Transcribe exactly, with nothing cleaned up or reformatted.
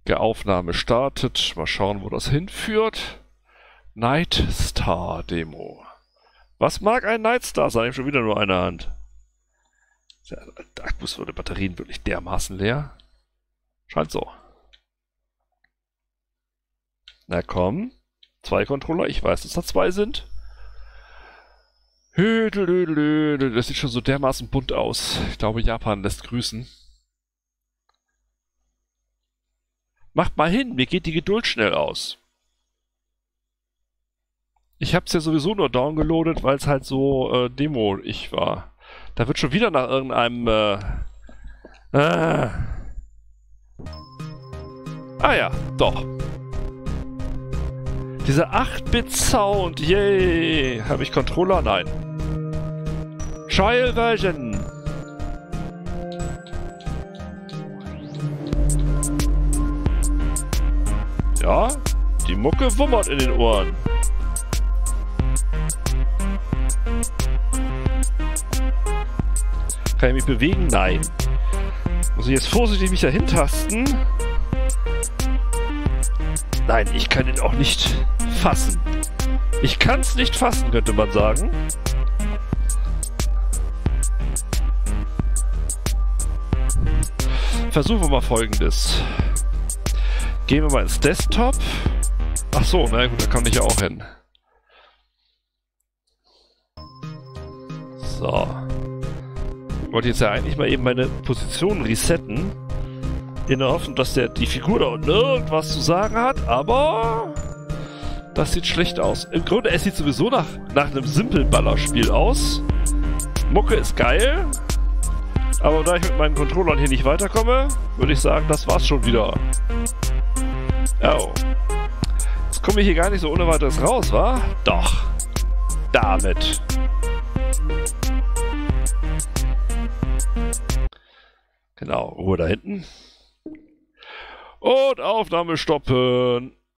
Der Aufnahme startet. Mal schauen, wo das hinführt. Night Star Demo. Was mag ein Night Star sein? Ich habe schon wieder nur eine Hand. Der Akkus oder Batterien wirklich dermaßen leer. Scheint so. Na komm. Zwei Controller. Ich weiß, dass da zwei sind. Das sieht schon so dermaßen bunt aus. Ich glaube, Japan lässt grüßen. Macht mal hin, mir geht die Geduld schnell aus. Ich hab's ja sowieso nur downgeloadet, weil es halt so äh, Demo-ich war. Da wird schon wieder nach irgendeinem... Äh, äh. Ah ja, doch. Dieser acht Bit Sound, yay! Habe ich Controller? Nein. Trial Version. Ja, die Mucke wummert in den Ohren. Kann ich mich bewegen? Nein. Muss ich jetzt vorsichtig mich dahin tasten? Nein, ich kann ihn auch nicht fassen. Ich kann es nicht fassen, könnte man sagen. Versuchen wir mal Folgendes. Gehen wir mal ins Desktop. Ach so, na gut, da kann ich ja auch hin. So. Ich wollte jetzt ja eigentlich mal eben meine Position resetten. In der Hoffnung, dass der die Figur da unten irgendwas zu sagen hat, aber das sieht schlecht aus. Im Grunde, es sieht sowieso nach, nach einem simplen Ballerspiel aus. Mucke ist geil, aber da ich mit meinen Controllern hier nicht weiterkomme, würde ich sagen, das war's schon wieder. Oh. Jetzt komme ich hier gar nicht so ohne weiteres raus, wa? Doch. Damit. Genau, Ruhe da hinten. Und Aufnahme stoppen.